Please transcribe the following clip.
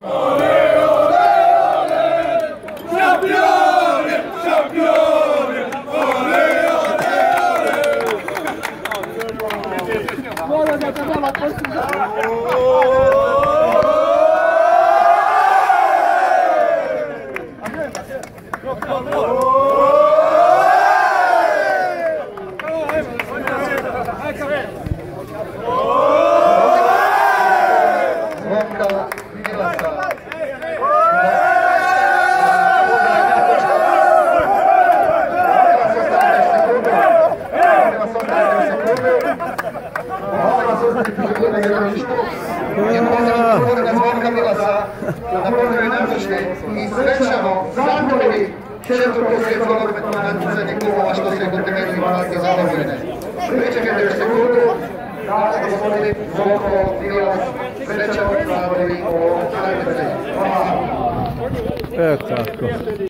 I srećemo zadovoljni četvrtkovske nogometno natjecanje klubova što se kontinentni malake zadovoljene. Pričekajte još sekundu, da gospodin Zvoko Milas srećemo zadovoljni o natjecanju. Hvala. Tako.